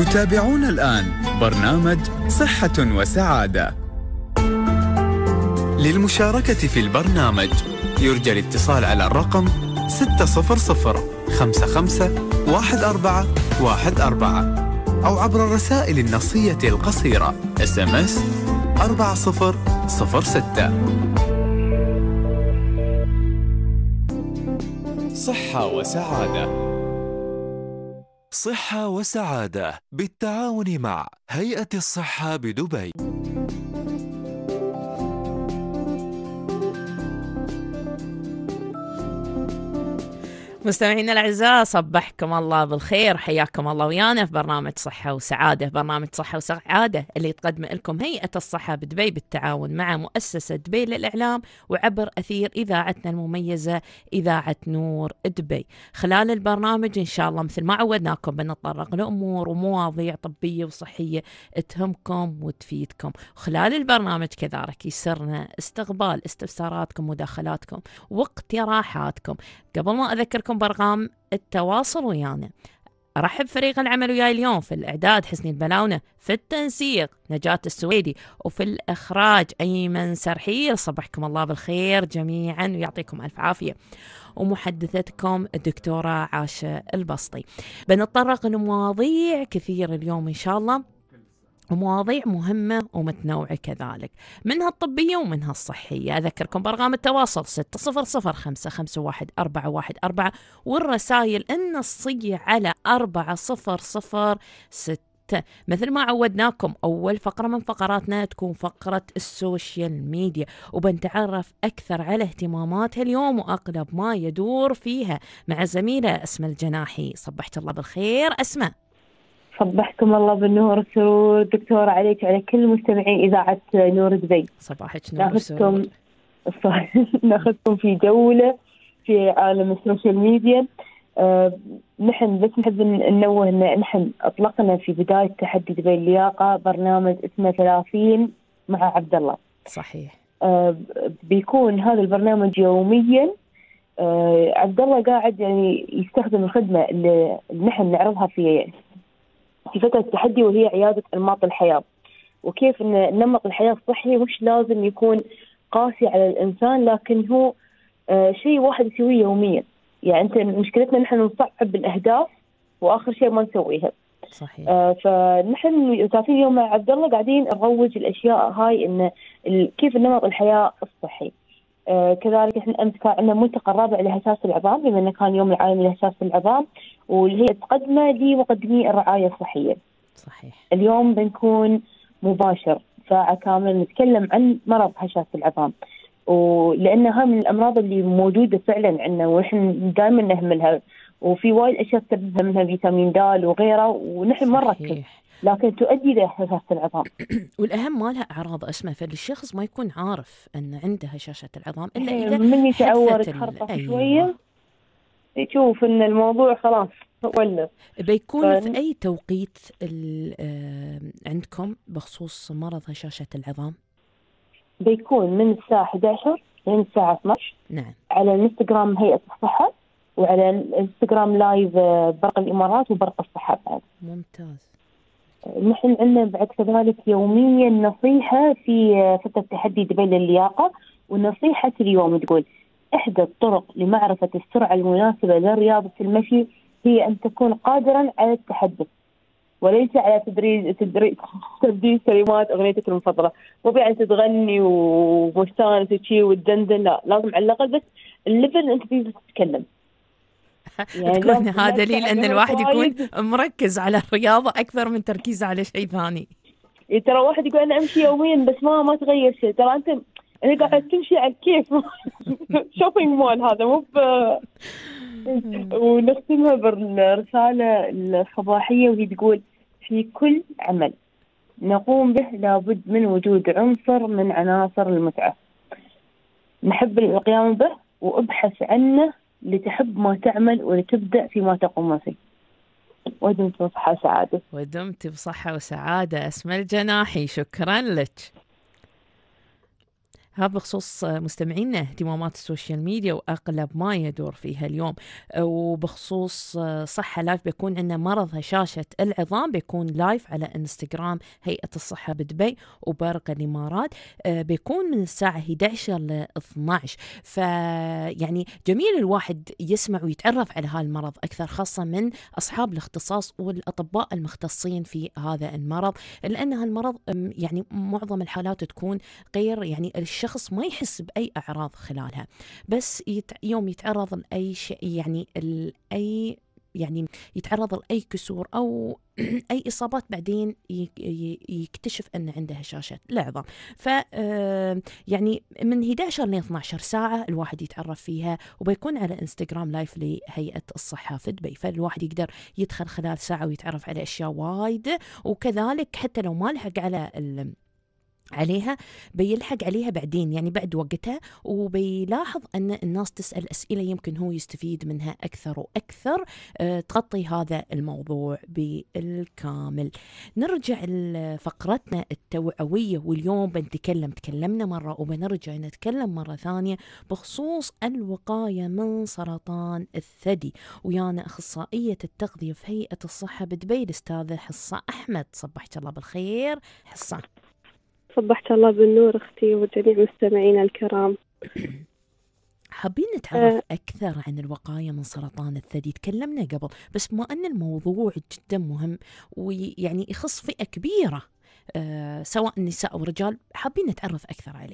تتابعون الآن برنامج صحة وسعادة. للمشاركة في البرنامج يرجى الاتصال على الرقم 600551414 أو عبر الرسائل النصية القصيرة SMS 4006. صحة وسعادة. صحة وسعادة بالتعاون مع هيئة الصحة بدبي. مستمعينا الأعزاء، صبحكم الله بالخير، حياكم الله ويانا في برنامج صحة وسعادة. برنامج صحة وسعادة اللي تقدم لكم هيئة الصحة بدبي بالتعاون مع مؤسسة دبي للإعلام وعبر أثير إذاعتنا المميزة إذاعة نور دبي. خلال البرنامج إن شاء الله مثل ما عودناكم بنتطرق لأمور ومواضيع طبية وصحية تهمكم وتفيدكم. خلال البرنامج كذلك يسرنا استقبال استفساراتكم ومداخلاتكم واقتراحاتكم. قبل ما أذكركم بأرقام التواصل ويانا، أرحب فريق العمل وياي اليوم في الإعداد حسني البلاونة، في التنسيق نجاة السويدي، وفي الإخراج أيمن سرحيل. صبحكم الله بالخير جميعا ويعطيكم ألف عافية. ومحدثتكم الدكتورة عاشة البسطي. بنتطرق لمواضيع كثير اليوم إن شاء الله، ومواضيع مهمة ومتنوعة كذلك، منها الطبية ومنها الصحية. أذكركم برقم التواصل 600551414 والرسائل النصية على 4006. مثل ما عودناكم أول فقرة من فقراتنا تكون فقرة السوشيال ميديا، وبنتعرف أكثر على اهتماماتها اليوم وأقلب ما يدور فيها مع زميلة أسماء الجناحي. صبحت الله بالخير أسماء. صبحكم الله بالنور والسرور دكتورة عليك وعلى كل مستمعين إذاعة نور دبي. صباحك نور والسرور. ناخذكم في جولة في عالم السوشيال ميديا. نحن بس نحب ننوه أن نحن أطلقنا في بداية تحدي دبي اللياقة برنامج اسمه 30 مع عبد الله. صحيح. بيكون هذا البرنامج يوميا. عبد الله قاعد يعني يستخدم الخدمة اللي نحن نعرضها في فترة التحدي، وهي عيادة أنماط الحياة، وكيف أن نمط الحياة الصحي مش لازم يكون قاسي على الإنسان، لكن هو شيء واحد يسويه يوميا. يعني أنت مشكلتنا نحن نصعب الأهداف وآخر شيء ما نسويها. صحيح. فنحن 30 يوم مع عبد الله قاعدين نروج الأشياء هاي، إن كيف نمط الحياة الصحي. كذلك احنا امس كان عندنا ملتقى الرابع لهشاشة العظام، بما انه كان يوم العالمي لهشاشة العظام، واللي هي تقدمه لمقدمي الرعاية الصحية. صحيح. اليوم بنكون مباشر ساعة كاملة نتكلم عن مرض هشاشة العظام، ولأنها من الأمراض اللي موجودة فعلا عندنا ونحن دائما نهملها، وفي وايد أشياء تسببها منها فيتامين د وغيره، ونحن ما نركز، لكن تؤدي لهشاشة العظام. والأهم ما لها أعراض أسمى، فالشخص ما يكون عارف أن عنده هشاشة العظام إلا إذا من يتعور يتخرطف شوية يشوف أن الموضوع خلاص ولا. بيكون في أي توقيت عندكم بخصوص مرض هشاشة العظام؟ بيكون من الساعة 11 لين الساعة 12. نعم. على الانستغرام هيئة الصحة، وعلى الانستغرام لايف برق الإمارات وبرق الصحة بعد. ممتاز. نحن عندنا بعد كذلك يوميا نصيحة في فترة تحدي دبي للياقة، والنصيحة اليوم تقول: إحدى الطرق لمعرفة السرعة المناسبة لرياضة المشي هي أن تكون قادرا على التحدث، وليس على تبديل كلمات أغنيتك المفضلة. مو يعني تغني ومستانس وشي وتدندن، لا، لازم على الأقل بس الليفل أنت تقدر تتكلم. يعني تكون هذا دليل أن الواحد يكون مركز على الرياضة أكثر من تركيزه على شيء ثاني. ترى واحد يقول أنا أمشي يوميا بس ما تغير شيء، ترى أنت قاعد تمشي على الكيف. شوبينج مول هذا مو ونختمها بالرسالة الصباحية وهي تقول: في كل عمل نقوم به لابد من وجود عنصر من عناصر المتعة، نحب القيام به وابحث عنه لتحب ما تعمل ولتبدأ فيما تقوم فيه. ودمت بصحة وسعادة. ودمت بصحة وسعادة أسماء الجناحي، شكرا لك. هذا بخصوص مستمعينا اهتمامات السوشيال ميديا وأغلب ما يدور فيها اليوم. وبخصوص صحة لايف بيكون عندنا مرض هشاشة العظام، بيكون لايف على انستغرام هيئة الصحة بدبي وبرق الإمارات. بيكون من الساعة 11 ل 12. فيعني جميل الواحد يسمع ويتعرف على هالمرض أكثر، خاصة من أصحاب الاختصاص والأطباء المختصين في هذا المرض، لأن هالمرض يعني معظم الحالات تكون غير، يعني الشخص ما يحس بأي أعراض خلالها، بس يوم يتعرض لأي شيء، يعني أي يعني يتعرض لأي كسور أو أي إصابات، بعدين يكتشف أن عنده هشاشة العظام. ف يعني من 11 ل 12 ساعة الواحد يتعرف فيها، وبيكون على انستغرام لايف لهيئة الصحة في دبي، فالواحد يقدر يدخل خلال ساعة ويتعرف على أشياء وايد. وكذلك حتى لو ما لحق عليها بيلحق عليها بعدين، يعني بعد وقتها، وبيلاحظ أن الناس تسأل أسئلة يمكن هو يستفيد منها أكثر وأكثر. تغطي هذا الموضوع بالكامل. نرجع لفقرتنا التوعوية، واليوم تكلمنا مرة وبنرجع نتكلم مرة ثانية بخصوص الوقاية من سرطان الثدي، ويانا أخصائية التغذية في هيئة الصحة بدبي الأستاذة حصة أحمد. صبحت الله بالخير حصة. صبحت الله بالنور أختي وجميع مستمعينا الكرام. حابين نتعرف أكثر عن الوقاية من سرطان الثدي. تكلمنا قبل، بس بما أن الموضوع جدا مهم ويعني يخص فئة كبيرة سواء نساء أو رجال، حابين نتعرف أكثر عليه.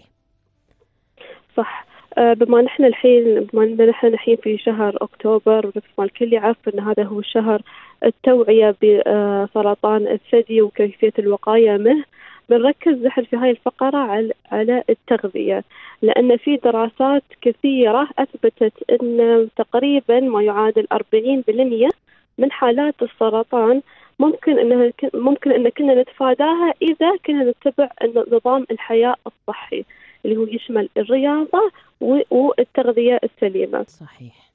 صح. بما نحن الحين في شهر أكتوبر، ونفس ما الكل يعرف أن هذا هو شهر التوعية بسرطان الثدي وكيفية الوقاية منه، بنركز نحن في هاي الفقرة على التغذية، لأن في دراسات كثيرة أثبتت أن تقريبا ما يعادل 40% من حالات السرطان ممكن أن كنا نتفاداها إذا كنا نتبع نظام الحياة الصحي اللي هو يشمل الرياضة والتغذية السليمة. صحيح.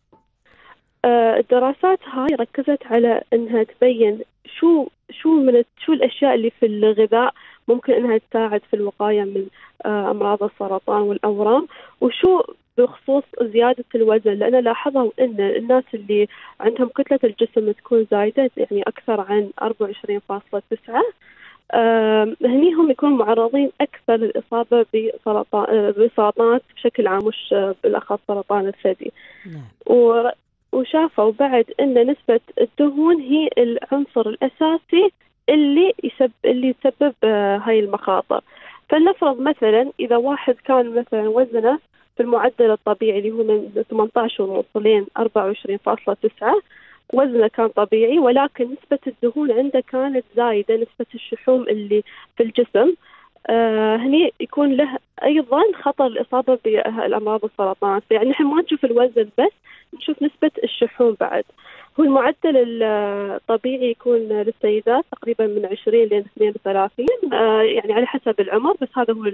الدراسات هاي ركزت على أنها تبين شو الأشياء اللي في الغذاء ممكن أنها تساعد في الوقاية من أمراض السرطان والأورام، وشو بخصوص زيادة الوزن، لأن لاحظوا أن الناس اللي عندهم كتلة الجسم تكون زايدة، يعني أكثر عن 24.9، هني هم يكونوا معرضين أكثر للإصابة بسرطانات بشكل عام، مش بالأخص سرطان الثدي. وشافوا بعد أن نسبة الدهون هي العنصر الأساسي اللي يسبب هاي المخاطر. فلنفرض مثلا إذا واحد كان مثلا وزنه في المعدل الطبيعي اللي هو من 18 ل 24.9، وزنه كان طبيعي، ولكن نسبة الدهون عنده كانت زايدة، نسبة الشحوم اللي في الجسم، هني يكون له أيضا خطر الإصابة بالأمراض السرطان. يعني نحن ما نشوف الوزن بس، نشوف نسبة الشحوم بعد. هو المعدل الطبيعي يكون للسيدات تقريبا من 20 ل 32، يعني على حسب العمر، بس هذا هو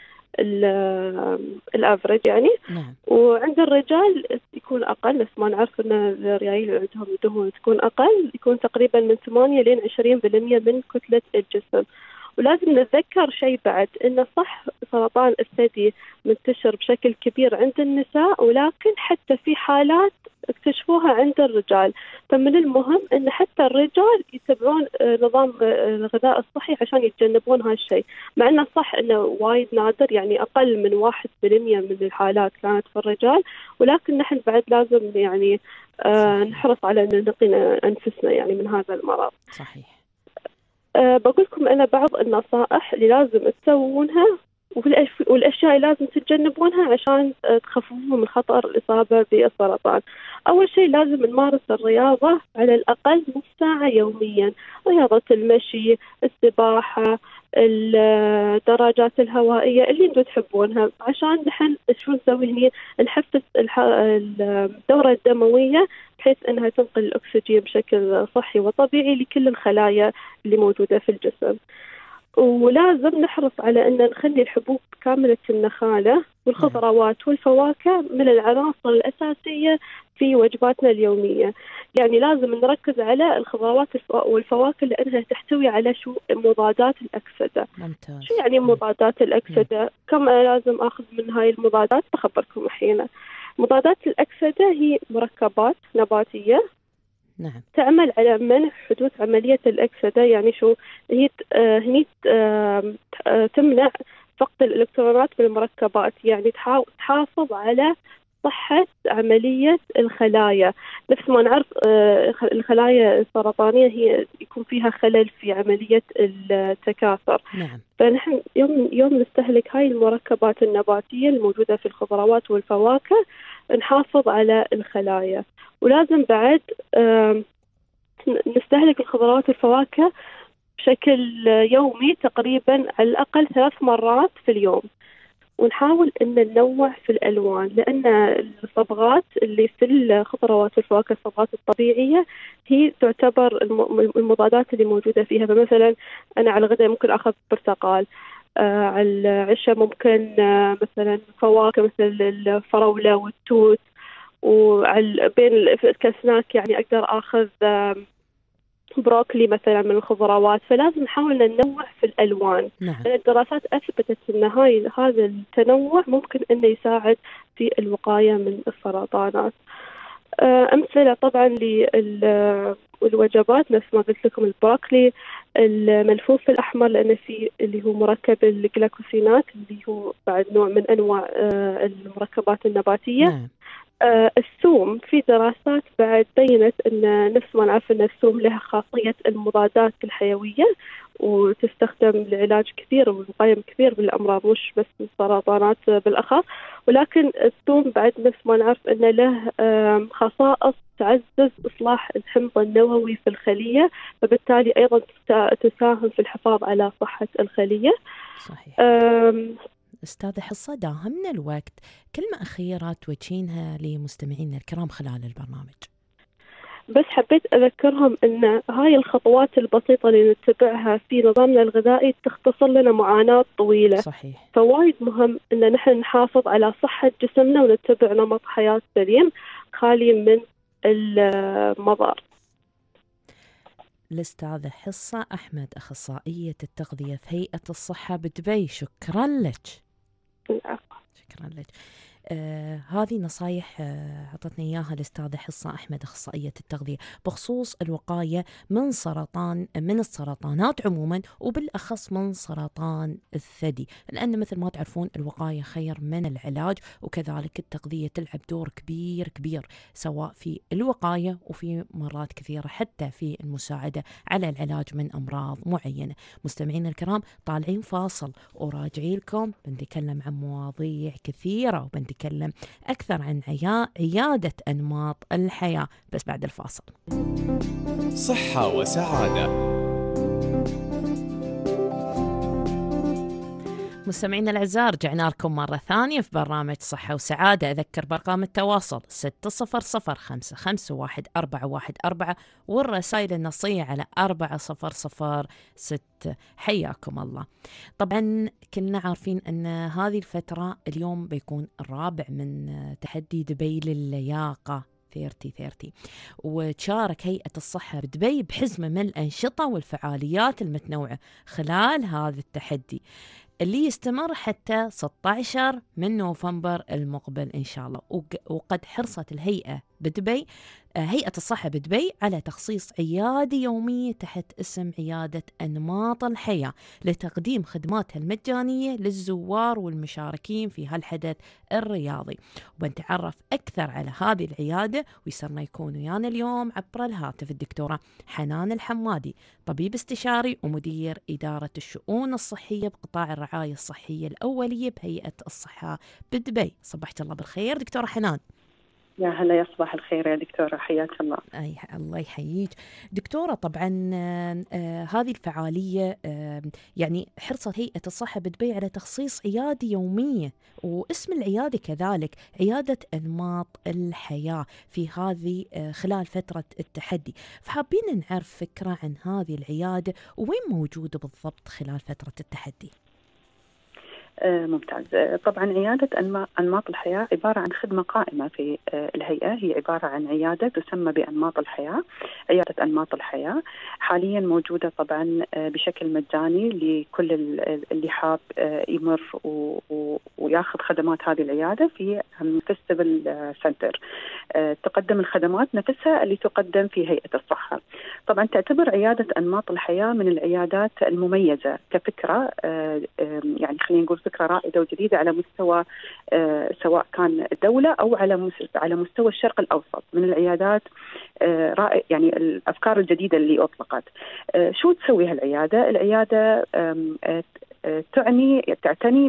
الافرج يعني. وعند الرجال يكون أقل، بس ما نعرف أن الرجال عندهم دهون تكون أقل، يكون تقريبا من 8 ل 20% من كتلة الجسم. ولازم نتذكر شيء بعد، إنه صح سرطان الثدي منتشر بشكل كبير عند النساء، ولكن حتى في حالات اكتشفوها عند الرجال. فمن المهم إن حتى الرجال يتبعون نظام الغذاء الصحي عشان يتجنبون هالشيء، مع إنه صح إنه وايد نادر، يعني أقل من 1% من الحالات كانت في الرجال، ولكن نحن بعد لازم يعني نحرص على أن نقي أنفسنا يعني من هذا المرض. صحيح. بقول لكم أنا بعض النصائح اللي لازم تسوونها والأشياء اللي لازم تتجنبونها عشان تخففوا من خطر الإصابة بالسرطان. أول شيء لازم نمارس الرياضة على الأقل نص ساعة يوميا، رياضة المشي، السباحة، الدراجات الهوائية اللي انتم تحبونها، عشان نحن شو نسوي هني نحفز الدورة الدموية بحيث أنها تنقل الأكسجين بشكل صحي وطبيعي لكل الخلايا اللي موجودة في الجسم. ولازم نحرص على أن نخلي الحبوب كاملة النخالة والخضروات والفواكه من العناصر الأساسية في وجباتنا اليومية. يعني لازم نركز على الخضروات والفواكه لأنها تحتوي على مضادات الأكسدة. ممتاز. شو يعني مضادات الأكسدة؟ كم أنا لازم أخذ من هاي المضادات؟ بخبركم الحين. مضادات الأكسدة هي مركبات نباتية نعم. تعمل على منع حدوث عملية الأكسدة. يعني شو هي؟ تمنع فقد الإلكترونات بالمركبات، يعني تحافظ على صحة عملية الخلايا. نفس ما نعرف الخلايا السرطانية هي يكون فيها خلل في عملية التكاثر. نعم. فنحن يوم نستهلك هاي المركبات النباتية الموجودة في الخضروات والفواكه نحافظ على الخلايا. ولازم بعد نستهلك الخضروات والفواكه بشكل يومي تقريبا على الأقل 3 مرات في اليوم. ونحاول أن ننوع في الألوان، لأن الصبغات اللي في الخضروات والفواكه الصبغات الطبيعية هي تعتبر المضادات اللي موجودة فيها. فمثلا أنا على الغداء ممكن أخذ برتقال، على العشاء ممكن مثلا فواكه مثل الفراولة والتوت، بين كسناك يعني أقدر أخذ بروكلي مثلا من الخضروات. فلازم نحاول ننوع في الألوان. نعم. الدراسات أثبتت أن هذا التنوع ممكن أنه يساعد في الوقاية من السرطانات. أمثلة طبعا للوجبات نفس ما قلت لكم البروكلي، الملفوف الأحمر لأنه فيه اللي هو مركب الجلايكوسينات اللي هو بعد نوع من أنواع المركبات النباتية. نعم. الثوم، في دراسات بعد بينت أن نفس ما نعرف أن الثوم لها خاصية المضادات الحيوية وتستخدم لعلاج كثير والوقاية كثير من الأمراض مش بس السرطانات بالأخص. ولكن الثوم بعد نفس ما نعرف أن له خصائص تعزز إصلاح الحمض النووي في الخلية، فبالتالي أيضا تساهم في الحفاظ على صحة الخلية. صحيح. أستاذة حصة داهمنا الوقت، كلمة أخيرة توجهينها لمستمعينا الكرام خلال البرنامج. بس حبيت أذكرهم أن هاي الخطوات البسيطة اللي نتبعها في نظامنا الغذائي تختصر لنا معاناة طويلة. صحيح. فوايد مهم أن نحن نحافظ على صحة جسمنا ونتبع نمط حياة سليم خالي من المضار. الأستاذة حصة أحمد، أخصائية التغذية في هيئة الصحة بدبي، شكرا لك. شكرا لك. هذه نصايح عطتني إياها الأستاذة حصة أحمد أخصائية التغذية بخصوص الوقاية من السرطانات عموما، وبالأخص من سرطان الثدي، لأن مثل ما تعرفون الوقاية خير من العلاج، وكذلك التغذية تلعب دور كبير كبير سواء في الوقاية وفي مرات كثيرة حتى في المساعدة على العلاج من أمراض معينة. مستمعين الكرام، طالعين فاصل وراجعين لكم بنتكلم عن مواضيع كثيرة وبنتكلم أكثر عن عيادة أنماط الحياة، بس بعد الفاصل. صحة وسعادة. مستمعينا الأعزاء، رجعنا لكم مرة ثانية في برنامج صحة وسعادة. أذكر برقم التواصل 600-551-414 والرسائل النصية على 4006. حياكم الله. طبعا كلنا عارفين أن هذه الفترة اليوم بيكون الرابع من تحدي دبي للياقة 30-30، وتشارك هيئة الصحة بدبي بحزمة من الأنشطة والفعاليات المتنوعة خلال هذا التحدي اللي يستمر حتى 16 من نوفمبر المقبل إن شاء الله. وقد حرصت هيئة الصحة بدبي على تخصيص عيادة يومية تحت اسم عيادة أنماط الحياة لتقديم خدماتها المجانية للزوار والمشاركين في هالحدث الرياضي. وبنتعرف أكثر على هذه العيادة ويسرنا يكون ويانا اليوم عبر الهاتف الدكتورة حنان الحمادي، طبيب استشاري ومدير إدارة الشؤون الصحية بقطاع الرعاية الصحية الأولية بهيئة الصحة بدبي. صبحت الله بالخير دكتورة حنان. يا هلا، يا صباح الخير يا دكتورة، حياك الله. الله يحييك دكتورة. طبعا هذه الفعالية يعني حرصت هيئة الصحة بدبي على تخصيص عيادة يومية، واسم العيادة كذلك عيادة أنماط الحياة في هذه خلال فترة التحدي. فحابين نعرف فكرة عن هذه العيادة وين موجودة بالضبط خلال فترة التحدي. ممتاز. طبعا عيادة أنماط الحياة عبارة عن خدمة قائمة في الهيئة، هي عبارة عن عيادة تسمى بأنماط الحياة. عيادة أنماط الحياة حاليا موجودة طبعا بشكل مجاني لكل اللي حاب يمر وياخذ خدمات هذه العيادة في فيستيفال سنتر. تقدم الخدمات نفسها اللي تقدم في هيئة الصحة. طبعا تعتبر عيادة أنماط الحياة من العيادات المميزة كفكرة، يعني خلينا نقول فكرة رائدة وجديدة على مستوى سواء كان الدولة أو على مستوى الشرق الأوسط. من العيادات يعني الأفكار الجديدة اللي أطلقت. شو تسوي هالعيادة؟ العيادة تعتني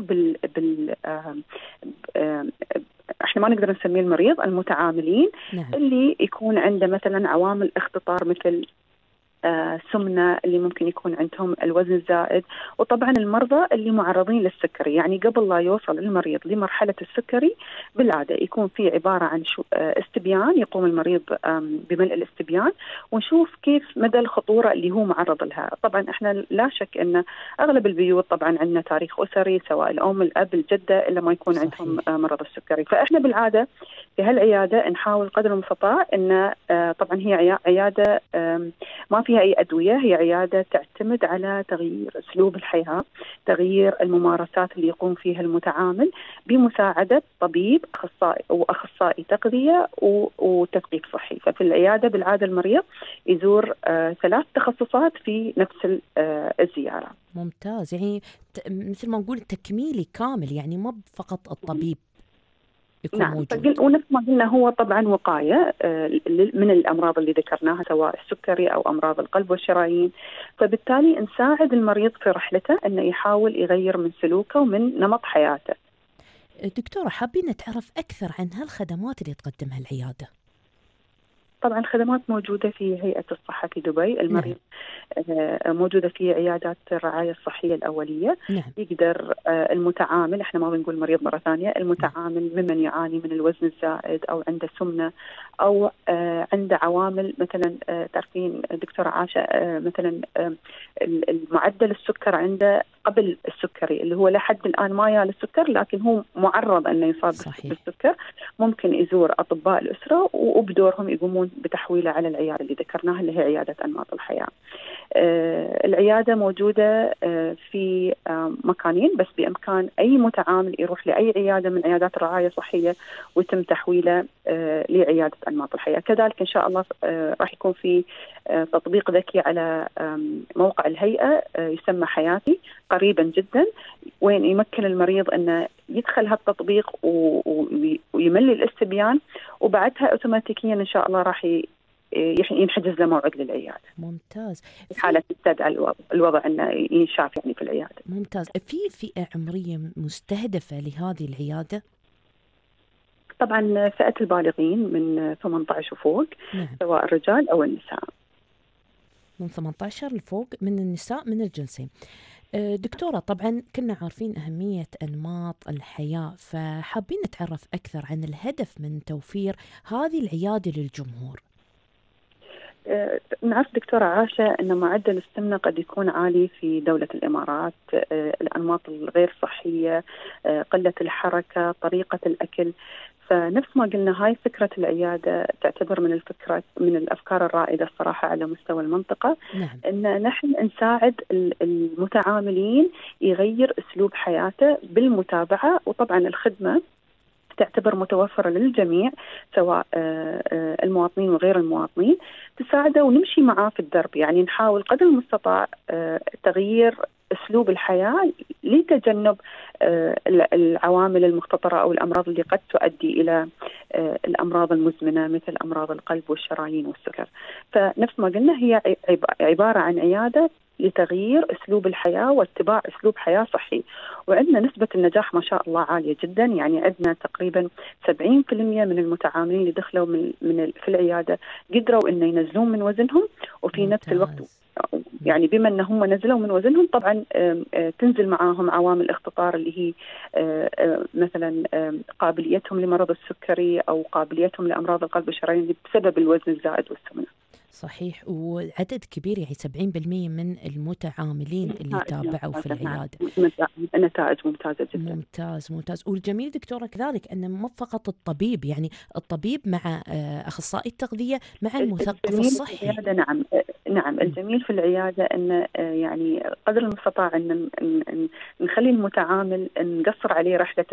احنا ما نقدر نسميه المريض، المتعاملين. نعم. اللي يكون عنده مثلا عوامل اختطار مثل سمنة، اللي ممكن يكون عندهم الوزن الزائد، وطبعا المرضى اللي معرضين للسكري. يعني قبل لا يوصل المريض لمرحلة السكري بالعادة يكون في عبارة عن استبيان، يقوم المريض بملء الاستبيان ونشوف كيف مدى الخطورة اللي هو معرض لها. طبعا احنا لا شك ان اغلب البيوت طبعا عندنا تاريخ اسري، سواء الام الاب الجدة، الا ما يكون صحيح. عندهم مرض السكري. فاحنا بالعادة في هالعيادة نحاول قدر المستطاع ان طبعا هي عيادة ما فيها أي أدوية، هي عيادة تعتمد على تغيير أسلوب الحياة، تغيير الممارسات اللي يقوم فيها المتعامل بمساعدة طبيب أخصائي تغذية وتثقيف صحي. ففي العيادة بالعادة المريض يزور 3 تخصصات في نفس الزيارة. ممتاز. يعني مثل ما نقول تكميلي كامل، يعني ما فقط الطبيب. نعم. ونفس ما قلنا هو طبعا وقاية من الأمراض اللي ذكرناها، سواء السكري أو أمراض القلب والشرايين. فبالتالي نساعد المريض في رحلته أنه يحاول يغير من سلوكه ومن نمط حياته. دكتورة، حابين نتعرف أكثر عن هالخدمات اللي تقدمها العيادة. طبعا الخدمات موجودة في هيئة الصحة في دبي. المريض موجودة في عيادات الرعاية الصحية الأولية. يقدر المتعامل، احنا ما بنقول مريض مرة ثانية، المتعامل ممن يعاني من الوزن الزائد أو عنده سمنة أو عنده عوامل مثلا تعرفين دكتورة عاشة مثلا المعدل السكر عنده قبل السكري، اللي هو لحد الآن ما يال السكر لكن هو معرض أنه يصاب بالسكر. ممكن يزور أطباء الأسرة وبدورهم يقومون بتحويله على العيادة اللي ذكرناها اللي هي عيادة أنماط الحياة. العيادة موجودة في مكانين، بس بإمكان أي متعامل يروح لأي عيادة من عيادات الرعاية الصحية ويتم تحويله لعيادة أنماط الحياة. كذلك إن شاء الله راح يكون في تطبيق ذكي على موقع الهيئة يسمى حياتي قريبا جدا، وين يمكن المريض أنه يدخل هالتطبيق ويملي الاستبيان، وبعدها أوتوماتيكيا إن شاء الله راح ينحجز له موعد للعيادة. ممتاز. في حالة تستدعي الوضع أنه ينشاف يعني في العيادة. ممتاز. في فئة عمرية مستهدفة لهذه العيادة؟ طبعا فئة البالغين من 18 وفوق. نعم. سواء الرجال أو النساء. من 18 لفوق من النساء من الجنسين. دكتورة، طبعا كنا عارفين أهمية أنماط الحياة، فحابين نتعرف أكثر عن الهدف من توفير هذه العيادة للجمهور. نعرف دكتورة عاشة أن معدل السمنة قد يكون عالي في دولة الإمارات، الأنماط الغير صحية، قلة الحركة، طريقة الأكل. فنفس ما قلنا هاي فكرة العيادة تعتبر من الأفكار الرائدة الصراحة على مستوى المنطقة. نعم. أن نحن نساعد المتعاملين يغير أسلوب حياته بالمتابعة، وطبعا الخدمة تعتبر متوفرة للجميع سواء المواطنين وغير المواطنين، تساعده ونمشي معاه في الدرب. يعني نحاول قدر المستطاع تغيير أسلوب الحياة لتجنب العوامل المختصرة أو الأمراض اللي قد تؤدي إلى الأمراض المزمنة مثل أمراض القلب والشرايين والسكر. فنفس ما قلنا هي عبارة عن عيادة لتغيير أسلوب الحياة واتباع أسلوب حياة صحي. وعندنا نسبة النجاح ما شاء الله عالية جدا، يعني عندنا تقريبا 70% من المتعاملين اللي دخلوا في العيادة قدروا إنه ينزلون من وزنهم، وفي نفس الوقت يعني بما أن هم نزلوا من وزنهم طبعا تنزل معاهم عوامل الاختصار اللي هي مثلا قابليتهم لمرض السكري أو قابليتهم لأمراض القلب والشرايين بسبب الوزن الزائد والسمنة. صحيح، وعدد كبير يعني 70% من المتعاملين اللي تابعوا في العيادة. نتائج ممتازة جدا. ممتاز. والجميل دكتورة كذلك أن مو فقط الطبيب، يعني الطبيب مع أخصائي التغذية مع المثقف الصحي. نعم الجميل في العيادة أن يعني قدر المستطاع أن نخلي المتعامل نقصر عليه رحلة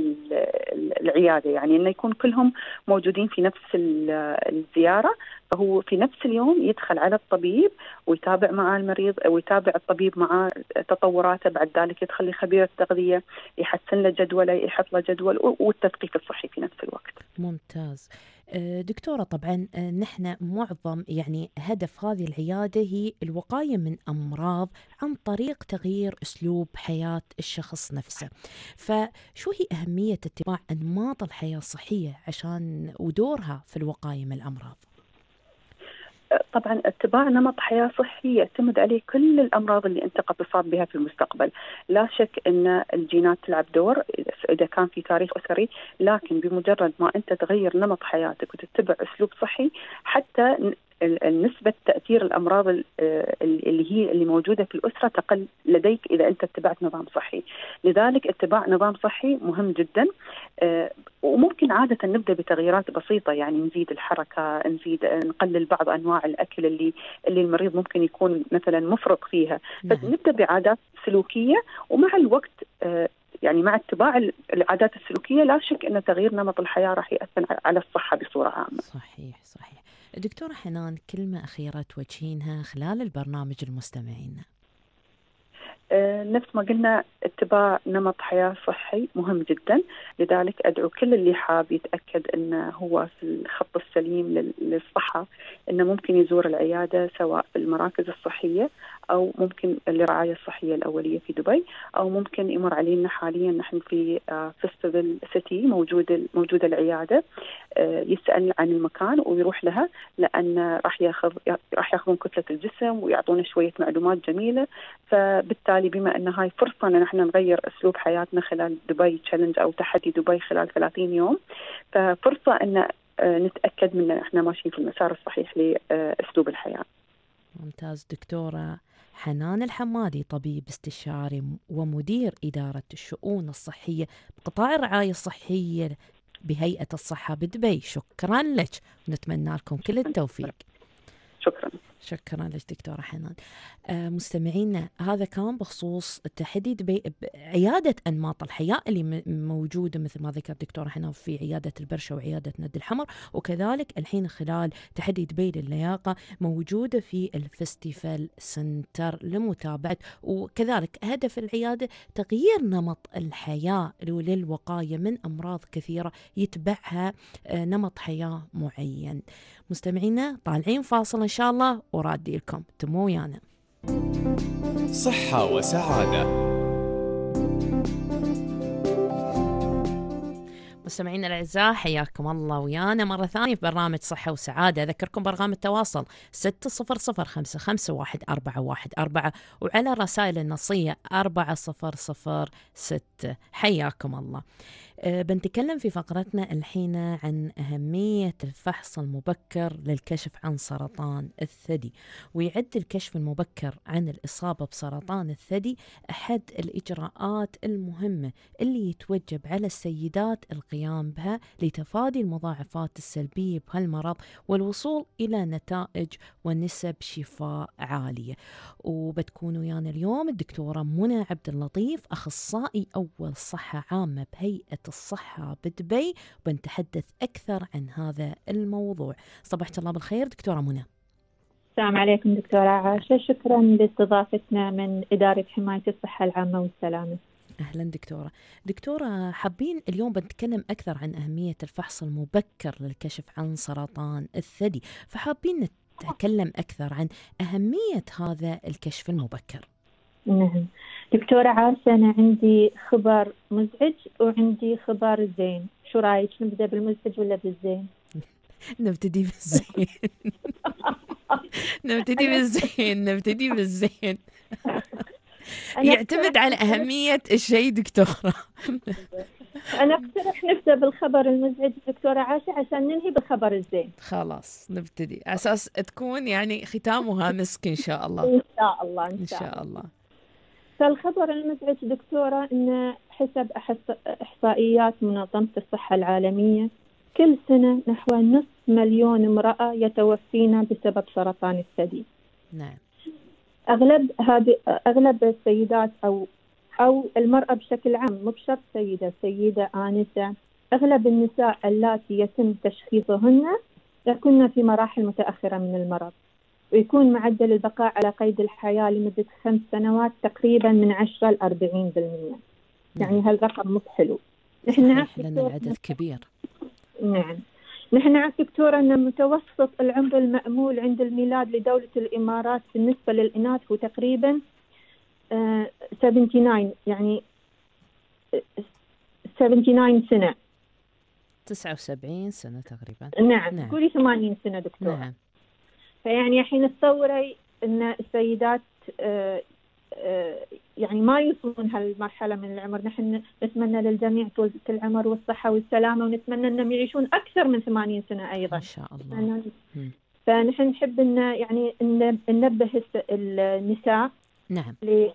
العيادة، يعني أنه يكون كلهم موجودين في نفس الزيارة، فهو في نفس اليوم يدخل على الطبيب ويتابع مع المريض ويتابع الطبيب مع تطوراته، بعد ذلك يدخل لخبير التغذية يحسن له جدوله، يحط له جدول، والتثقيف الصحي في نفس الوقت. ممتاز. دكتورة طبعا نحن معظم يعني هدف هذه العيادة هي الوقاية من أمراض عن طريق تغيير أسلوب حياة الشخص نفسه، فشو هي أهمية اتباع أنماط الحياة الصحية عشان ودورها في الوقاية من الأمراض؟ طبعا اتباع نمط حياة صحي يعتمد عليه كل الأمراض اللي أنت قد تصاب بها في المستقبل. لا شك أن الجينات تلعب دور إذا كان في تاريخ أسري، لكن بمجرد ما أنت تغير نمط حياتك وتتبع أسلوب صحي حتى نسبة تأثير الأمراض اللي موجودة في الأسرة تقل لديك إذا أنت اتبعت نظام صحي. لذلك اتباع نظام صحي مهم جدا. وممكن عادة نبدأ بتغييرات بسيطة، يعني نزيد الحركة، نقلل بعض أنواع الأكل اللي المريض ممكن يكون مثلا مفرط فيها، فنبدأ بعادات سلوكية، ومع الوقت يعني مع اتباع العادات السلوكية لا شك أن تغيير نمط الحياة راح يأثر على الصحة بصورة عامة. صحيح. دكتورة حنان، كلمة أخيرة توجهينها خلال البرنامج المستمعين. نفس ما قلنا اتباع نمط حياة صحي مهم جدا، لذلك أدعو كل اللي حاب يتأكد أنه هو في الخط السليم للصحة أنه ممكن يزور العيادة سواء في المراكز الصحية أو ممكن الرعاية الصحية الأولية في دبي، أو ممكن يمر علينا حاليا نحن في فيستيفال سيتي موجودة العيادة، يسأل عن المكان ويروح لها، لأن راح ياخذون كتلة الجسم ويعطونا شوية معلومات جميلة. فبالتالي بما أن هاي فرصة أن نحن نغير أسلوب حياتنا خلال دبي تشالنج أو تحدي دبي خلال 30 يوم، ففرصة أن نتأكد من أن احنا ماشيين في المسار الصحيح لأسلوب الحياة. ممتاز. دكتورة حنان الحمادي، طبيب استشاري ومدير إدارة الشؤون الصحية بقطاع الرعاية الصحية بهيئة الصحة بدبي، شكرا لك، نتمنى لكم كل التوفيق. شكرا لك دكتورة حنان. مستمعينا، هذا كان بخصوص تحدي دبي عيادة أنماط الحياة اللي موجودة مثل ما ذكر دكتورة حنان في عيادة البرشا وعيادة ند الحمر، وكذلك الحين خلال تحدي دبي للياقة موجودة في الفستيفال سنتر لمتابعة، وكذلك هدف العيادة تغيير نمط الحياة للوقاية من أمراض كثيرة يتبعها نمط حياة معين. مستمعينا طالعين فاصل إن شاء الله ورادي لكم، تمو ويانا. صحة وسعادة. مستمعينا الأعزاء، حياكم الله ويانا مرة ثانية في برنامج صحة وسعادة. أذكركم برقم التواصل 600551414 وعلى الرسائل النصية 4006. حياكم الله. بنتكلم في فقرتنا الحين عن أهمية الفحص المبكر للكشف عن سرطان الثدي، ويعد الكشف المبكر عن الإصابة بسرطان الثدي أحد الإجراءات المهمة اللي يتوجب على السيدات القيام بها لتفادي المضاعفات السلبية بهالمرض والوصول إلى نتائج ونسب شفاء عالية. وبتكون ويانا اليوم الدكتورة منى عبد اللطيف، أخصائي أول صحة عامة بهيئة الصحة بدبي، وبنتحدث أكثر عن هذا الموضوع. صباحك الله بالخير دكتورة منى. السلام عليكم دكتورة عاشة، شكرا لاستضافتنا من إدارة حماية الصحة العامة والسلامة. أهلا دكتورة. دكتورة، حابين اليوم بنتكلم أكثر عن أهمية الفحص المبكر للكشف عن سرطان الثدي، فحابين نتكلم أكثر عن أهمية هذا الكشف المبكر. نعم دكتورة عارفة، أنا عندي خبر مزعج وعندي خبر زين، شو رأيك نبدأ بالمزعج ولا بالزين؟ نبتدي بالزين. نبتدي بالزين. يعتمد على أهمية الشيء دكتورة. أنا أقترح نبدأ بالخبر المزعج دكتورة عاشة عشان ننهي بالخبر الزين. خلاص نبتدي أساس تكون يعني ختامها مسك إن شاء الله. إن شاء الله إن شاء الله. فالخبر المزعج دكتورة إن حسب إحصائيات منظمة الصحة العالمية كل سنة نحو 500,000 امرأة يتوفين بسبب سرطان الثدي. نعم. أغلب السيدات أو المرأة بشكل عام، مو بشرط سيدة آنسة، أغلب النساء اللاتي يتم تشخيصهن يكون في مراحل متأخرة من المرض، ويكون معدل البقاء على قيد الحياة لمدة 5 سنوات تقريبا من 10 ل 40%. يعني هالرقم مو حلو. نحن نعرف لأن العدد كبير. نعم. نحن نعرف دكتورة أن متوسط العمر المأمول عند الميلاد لدولة الإمارات بالنسبة للإناث هو تقريبا 79، يعني 79 سنة. 79 سنة تقريبا. نعم. قولي 80 سنة دكتورة. نعم. فيعني الحين تصوري أن السيدات يعني ما يوصلون هالمرحلة من العمر. نحن نتمنى للجميع طول العمر والصحة والسلامة، ونتمنى أنهم يعيشون أكثر من 80 سنة أيضا إن شاء الله. فنحن نحب أن يعني ننبه النساء نعم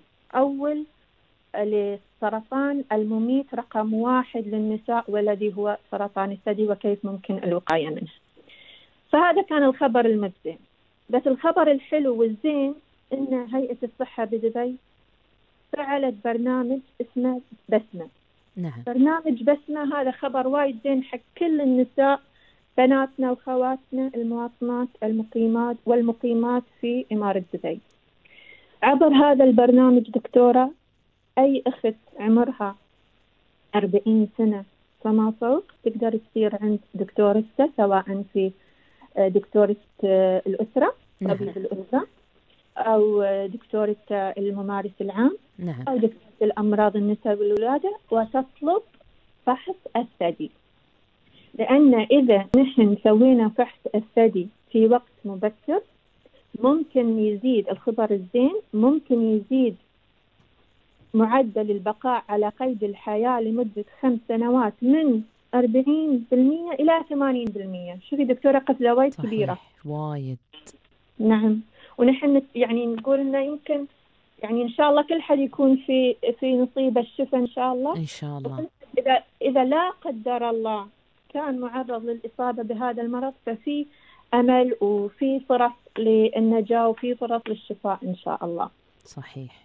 للسرطان المميت رقم 1 للنساء، والذي هو سرطان الثدي، وكيف ممكن الوقاية منه. فهذا كان الخبر المزين. بس الخبر الحلو والزين إن هيئة الصحة بدبي فعلت برنامج اسمه بسمة. نعم. برنامج بسمة هذا خبر وايد زين حق كل النساء، بناتنا وخواتنا المواطنات المقيمات والمقيمات في إمارة دبي. عبر هذا البرنامج دكتورة، أي أخت عمرها 40 سنة فما فوق تقدر تصير عند دكتورتها، سواء في دكتورة الأسرة، طبيب الأسرة، أو دكتورة الممارس العام، نعم. أو دكتورة الأمراض النساء والولادة، وتطلب فحص الثدي. لأن إذا نحن سوينا فحص الثدي في وقت مبكر ممكن يزيد الخبر الزين، ممكن يزيد معدل البقاء على قيد الحياة لمدة 5 سنوات من 40% إلى 80%. شوفي دكتورة، قفزة وايد كبيرة. وايد. نعم. ونحن يعني نقول إنه يمكن يعني إن شاء الله كل حد يكون في نصيب الشفاء إن شاء الله. إن شاء الله. إذا لا قدر الله كان معرض للإصابة بهذا المرض، ففي أمل وفي فرص للنجاة وفي فرص للشفاء إن شاء الله. صحيح.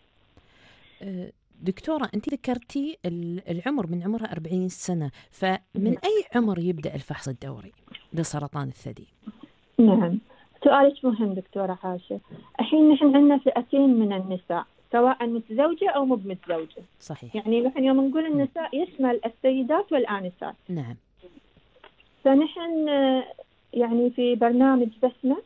دكتورة، أنت ذكرتي العمر من عمرها 40 سنة، فمن أي عمر يبدأ الفحص الدوري لسرطان الثدي؟ نعم، سؤالك مهم دكتورة عاشة. الحين نحن عندنا فئتين من النساء، سواء متزوجة أو مو متزوجة. صحيح. يعني نحن يوم نقول النساء يشمل السيدات والآنسات. نعم. فنحن يعني في برنامج بسمة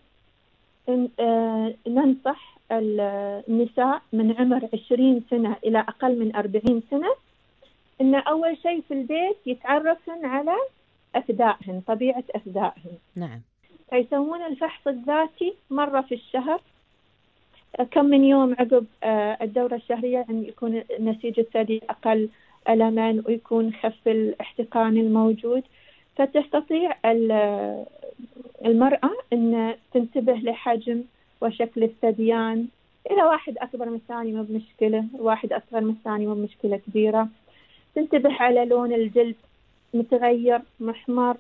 ننصح النساء من عمر 20 سنة إلى أقل من 40 سنة إن أول شيء في البيت يتعرفن على أثدائهن، طبيعة أثدائهن. نعم. فيسوون الفحص الذاتي مرة في الشهر، كم من يوم عقب الدورة الشهرية، أن يكون نسيج الثدي أقل ألماً ويكون خف الاحتقان الموجود. فتستطيع المرأة أن تنتبه لحجم وشكل الثديان. إذا واحد أكبر من الثاني ما بمشكلة، واحد أصغر من الثاني ما بمشكلة كبيرة. تنتبه على لون الجلد متغير، محمر،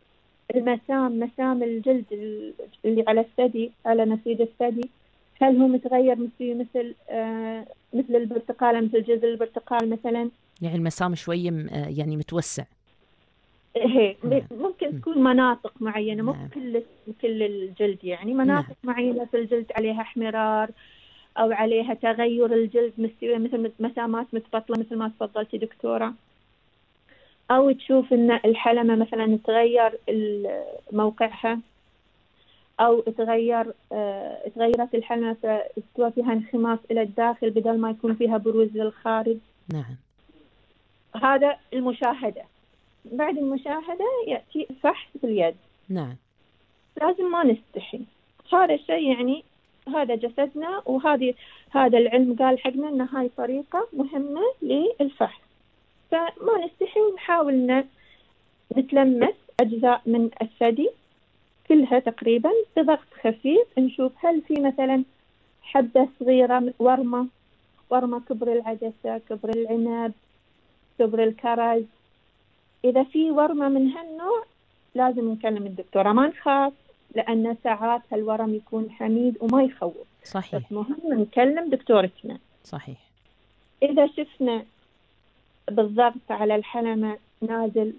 مسام الجلد اللي على الثدي، على نسيج الثدي، هل هو متغير مثل البرتقال، مثل جذر البرتقال مثلا، يعني المسام شوية يعني متوسع. هي ممكن تكون مناطق معينة، مو كل الجلد، يعني مناطق معينة في الجلد عليها احمرار، أو عليها تغير الجلد مستوي مثل مسامات متبطلة مثل ما تفضلتي دكتورة، أو تشوف إن الحلمة مثلا تغير موقعها، أو تغيرت الحلمة فاستوى فيها انخماس إلى الداخل بدل ما يكون فيها بروز للخارج. نعم. هذا المشاهدة. بعد المشاهدة يأتي الفحص باليد. نعم. لازم ما نستحي، هذا الشيء يعني هذا جسدنا، هذا العلم قال حقنا إن هاي طريقة مهمة للفحص، فما نستحي ونحاول نتلمس أجزاء من الثدي كلها تقريبا بضغط خفيف، نشوف هل في مثلا حبة صغيرة ورمة كبر العدسة، كبر العنب، كبر الكرز. إذا في ورمة من هالنوع لازم نكلم الدكتورة، ما نخاف لأن ساعات هالورم يكون حميد وما يخوف. صحيح. بس مهم نكلم دكتورتنا. صحيح. إذا شفنا بالضغط على الحلمة نازل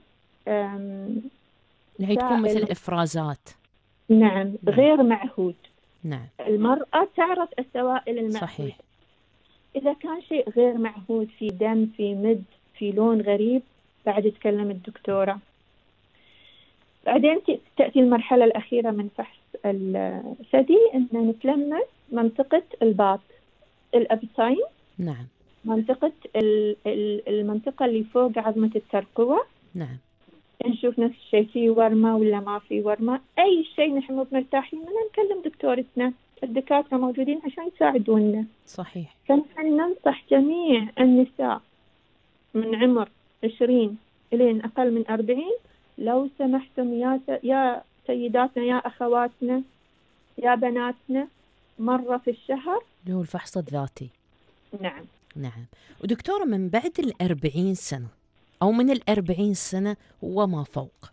هي تكون مثل إفرازات. نعم. غير معهود. نعم. المرأة تعرف السوائل المعهود. صحيح. إذا كان شيء غير معهود، في دم، في مد، في لون غريب، بعد تكلم الدكتورة. بعدين تأتي المرحلة الأخيرة من فحص الثدي، إن نتلمس منطقة الباط، الأبساين. نعم. منطقة المنطقة اللي فوق عظمة الترقوة. نعم. نشوف نفس الشيء، في ورمة ولا ما في ورمة. أي شيء نحن مو مرتاحين منه نكلم دكتورتنا، الدكاترة موجودين عشان يساعدونا. صحيح. فنحن ننصح جميع النساء من عمر 20 إلى أقل من 40، لو سمحتم يا سيداتنا، يا أخواتنا، يا بناتنا، مرة في الشهر، اللي هو الفحص الذاتي. نعم. نعم. ودكتورة من بعد 40 سنة أو من 40 سنة وما فوق؟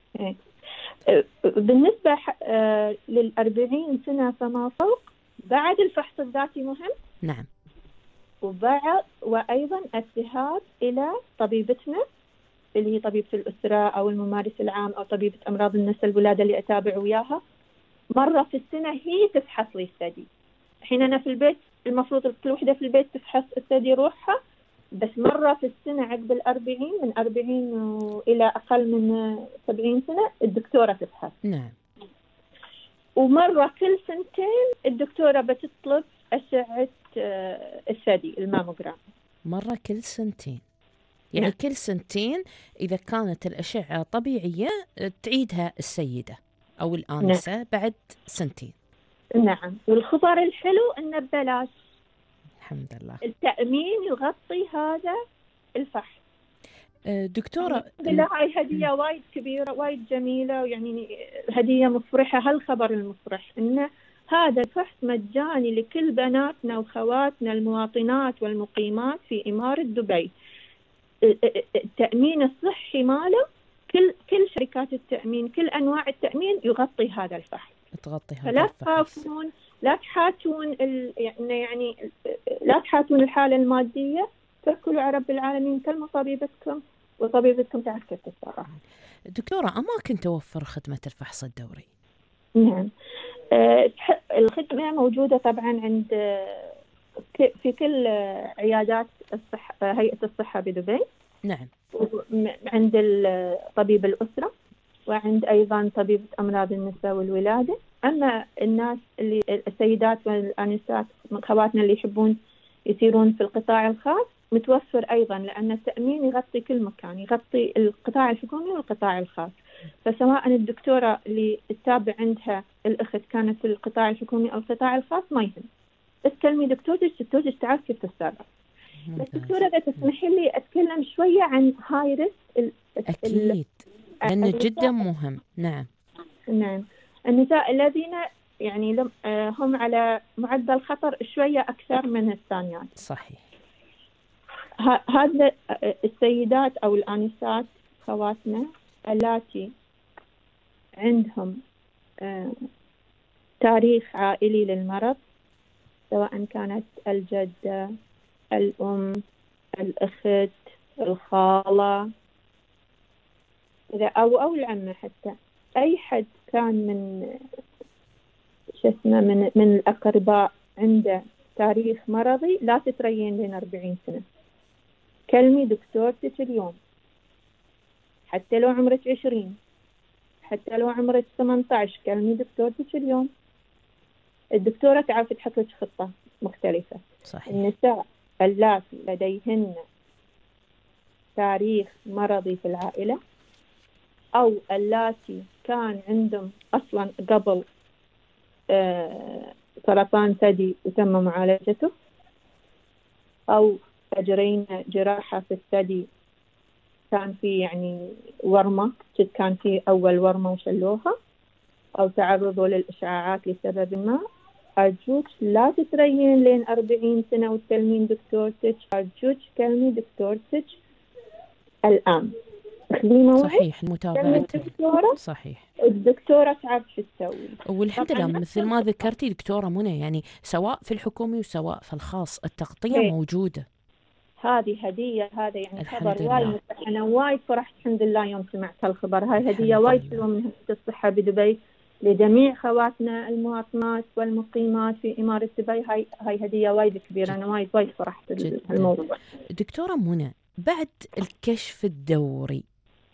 بالنسبة 40 سنة فما فوق، بعد الفحص الذاتي مهم. نعم. وأيضا الذهاب إلى طبيبتنا اللي هي طبيبة الأسرة أو الممارس العام أو طبيبة أمراض النساء الولادة اللي أتابع وياها مرة في السنة، هي تفحص لي الثدي. الحين أنا في البيت المفروض كل وحدة في البيت تفحص الثدي روحها، بس مرة في السنة عقب 40، من 40 إلى أقل من 70 سنة الدكتورة تفحص. نعم. ومرة كل سنتين الدكتورة بتطلب أشعة الثدي، الماموجرام. مرة كل سنتين، يعني نعم. كل سنتين إذا كانت الأشعة طبيعية تعيدها السيدة أو الآنسة. نعم. بعد سنتين. نعم. والخبر الحلو إنه ببلاش، الحمد لله. التأمين يغطي هذا الفحص. دكتورة، بالله هاي هدية وايد كبيرة وايد جميلة، يعني هدية مفرحة. هالخبر المفرح إن هذا الفحص مجاني لكل بناتنا وخواتنا المواطنات والمقيمات في إمارة دبي. التأمين الصحي ماله كل شركات التأمين، كل أنواع التأمين يغطي هذا الفحص. تغطي هذا فلا الفحص. تخافون، لا تحاتون يعني لا تحاتون الحالة المادية، توكلوا على رب العالمين، كلموا طبيبتكم وطبيبتكم تعرف كيف تتصرف. دكتورة، أماكن توفر خدمة الفحص الدوري؟ نعم. الخدمة موجودة طبعا عند في كل عيادات هيئة الصحة بدبي. نعم. عند طبيب الأسرة، وعند أيضا طبيبة أمراض النساء والولادة. أما الناس السيدات والآنسات خواتنا اللي يحبون يسيرون في القطاع الخاص متوفر أيضا، لأن التأمين يغطي كل مكان، يغطي القطاع الحكومي والقطاع الخاص. فسواء الدكتورة اللي تتابع عندها الأخت كانت في القطاع الحكومي أو القطاع الخاص ما يهم، بس كلمي دكتورتك تعرف كيف تتصرف. بس دكتورة إذا تسمحي لي أتكلم شوية عن هاي ريسك. أكيد، لأنه جدا مهم. نعم. نعم. النساء الذين يعني هم على معدل خطر شوية أكثر من الثانيات. صحيح. هذا السيدات أو الآنسات خواتنا اللاتي عندهم تاريخ عائلي للمرض، سواء كانت الجدة، الأم، الأخت، الخالة، أو العمة، حتى أي حد كان من الأقرباء عنده تاريخ مرضي لا تترين لين 40 سنة، كلمي دكتورتك اليوم، حتى لو عمرك 20، حتى لو عمرك 18، كلمي دكتورتك اليوم. الدكتورة تعرف تحط لك خطة مختلفة. صحيح. النساء اللاتي لديهن تاريخ مرضي في العائلة، أو اللاتي كان عندهم أصلا قبل سرطان ثدي وتم معالجته، أو أجرينا جراحة في الثدي كان في يعني ورمة، كان في أول ورمة وشلوها، أو تعرضوا للإشعاعات لسبب ما، أرجوك لا تترين لين 40 سنة وتكلمين دكتورتك. أرجوك كلمي دكتورتك الآن، خذي موعد. صحيح، متابعة. صحيح. الدكتورة تعرف شو تسوي. والحمد لله مثل ما ذكرتي دكتورة منى، يعني سواء في الحكومي وسواء في الخاص التغطية موجودة. هذه هدية، هذا يعني خبر وايد، أنا وايد فرحت الحمد لله يوم سمعت هالخبر. هاي هدية وايد حلوة من هيئة الصحة بدبي لجميع خواتنا المواطنات والمقيمات في إمارة دبي. هاي هدية وايد كبيرة، أنا وايد فرحت بالموضوع. دكتورة منى، بعد الكشف الدوري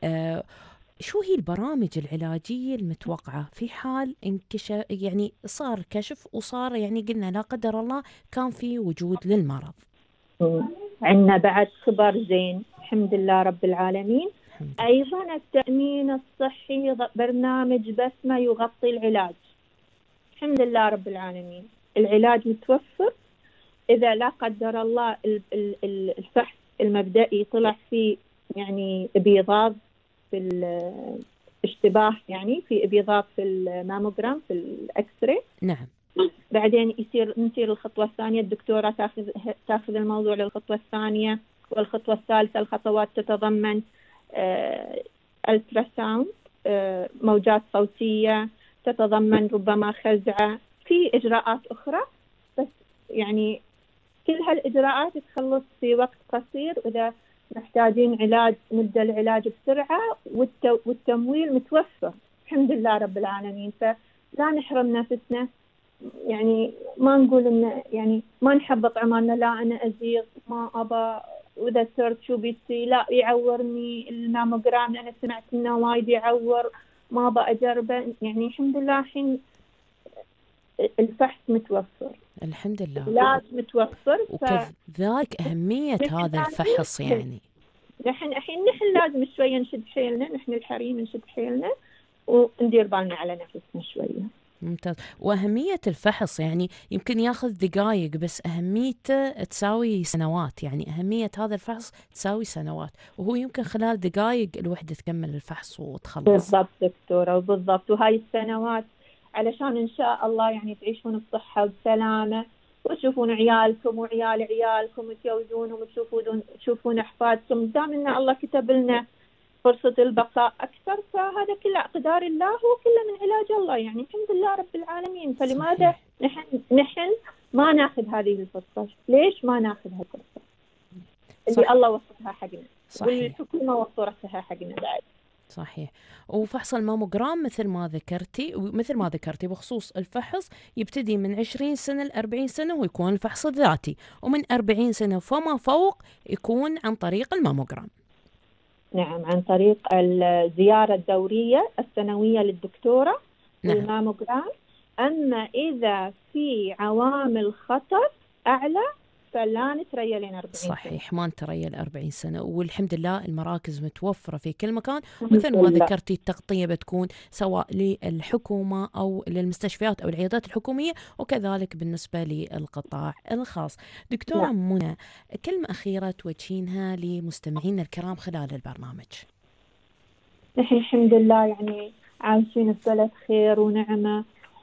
شو هي البرامج العلاجية المتوقعة في حال انكشف، يعني صار كشف وصار يعني قلنا لا قدر الله كان في وجود للمرض؟ عندنا بعد خبر زين الحمد لله رب العالمين. أيضا التأمين الصحي برنامج بسمة يغطي العلاج، الحمد لله رب العالمين. العلاج متوفر إذا لا قدر الله الفحص المبدئي طلع فيه يعني ابيضات في الاشتباه، يعني في ابيضات في الماموجرام في الاكسري. نعم. بعدين نسير الخطوة الثانية، الدكتورة تاخذ الموضوع للخطوة الثانية والخطوة الثالثة. الخطوات تتضمن التراساوند، موجات صوتية، تتضمن ربما خزعة، في إجراءات أخرى، بس يعني كل هالإجراءات تخلص في وقت قصير. وإذا محتاجين علاج مدة العلاج بسرعة، والتمويل متوفر الحمد لله رب العالمين. فلا نحرم نفسنا، يعني ما نقول إن يعني ما نحبط عمرنا، لا أنا أزيغ ما أبى، وإذا صرت شو بيصير، لا يعورني الماموجرام لأنا سمعت إنه وايد يعور ما أبى أجربه. يعني الحمد لله الحين الفحص متوفر الحمد لله، لا متوفر. وكذلك أهمية هذا الفحص. يعني الحين لازم شوية نشد حيلنا، نحن الحريم نشد حيلنا وندير بالنا على نفسنا شوية. ممتاز. وأهمية الفحص يعني يمكن ياخذ دقائق، بس أهميته تساوي سنوات. يعني أهمية هذا الفحص تساوي سنوات، وهو يمكن خلال دقائق الوحدة تكمل الفحص وتخلص. بالضبط دكتورة، وبالضبط. وهاي السنوات علشان إن شاء الله يعني تعيشون بصحة وبسلامة، وتشوفون عيالكم وعيال عيالكم وتجوزونهم وتشوفون أحفادكم. دام إن الله كتب لنا فرصة البقاء أكثر، فهذا كله أقدار الله وكله من علاج الله، يعني الحمد لله رب العالمين. فلماذا نحن ما ناخذ هذه الفرصة؟ ليش ما ناخذ هالفرصة اللي الله وفرها حقنا؟ والحكومة وفرتها حقنا بعد. صحيح. وفحص الماموجرام مثل ما ذكرتي بخصوص الفحص يبتدي من 20 سنة ل 40 سنة ويكون الفحص الذاتي، ومن 40 سنة فما فوق يكون عن طريق الماموجرام. نعم، عن طريق الزيارة الدورية السنوية للدكتورة. نعم. والماموجرام. أما إذا في عوامل خطر أعلى فلا نتريل 40 سنة. صحيح، ما نتريل 40 سنة. والحمد لله المراكز متوفرة في كل مكان، مثل ما ذكرتي التغطية بتكون سواء للحكومة أو للمستشفيات أو العيادات الحكومية، وكذلك بالنسبة للقطاع الخاص. دكتورة منى، كلمة أخيرة توجهينها لمستمعينا الكرام خلال البرنامج. نحن الحمد لله يعني عايشين في بلد خير ونعمة،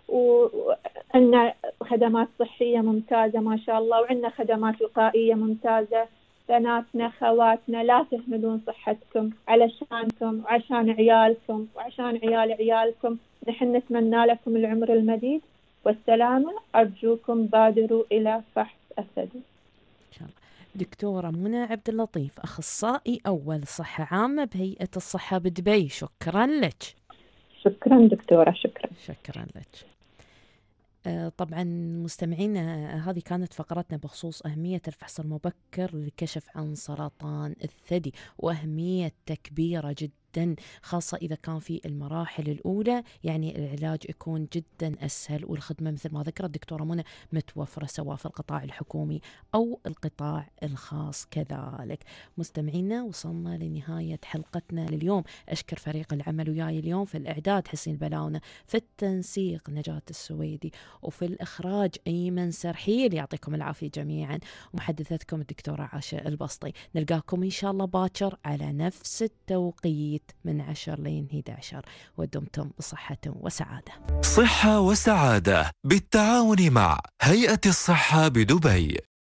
وعندنا خدمات صحية ممتازة ما شاء الله، وعندنا خدمات وقائية ممتازة. بناتنا خواتنا لا تهملون صحتكم علشانكم وعشان عيالكم وعشان عيال عيالكم. نحن نتمنى لكم العمر المديد والسلامة. أرجوكم بادروا إلى فحص الثدي. إن شاء الله. دكتورة منى عبد اللطيف، أخصائي أول صحة عامة بهيئة الصحة بدبي، شكرا لك. شكرا دكتورة، شكرا لك. طبعا مستمعينا، هذه كانت فقرتنا بخصوص أهمية الفحص المبكر للكشف عن سرطان الثدي، وأهمية كبيرة جدا، خاصة إذا كان في المراحل الأولى، يعني العلاج يكون جدا أسهل، والخدمة مثل ما ذكرت الدكتورة منى متوفرة سواء في القطاع الحكومي أو القطاع الخاص كذلك. مستمعينا، وصلنا لنهاية حلقتنا لليوم. أشكر فريق العمل وياي اليوم في الإعداد حسين البلاونة، في التنسيق نجاة السويدي، وفي الإخراج أيمن سرحيل، يعطيكم العافية جميعا، ومحدثتكم الدكتورة عاشا البسطي. نلقاكم إن شاء الله باكر على نفس التوقيت من 10 لين 11، ودمتم بصحة وسعادة. صحة وسعادة بالتعاون مع هيئة الصحة بدبي.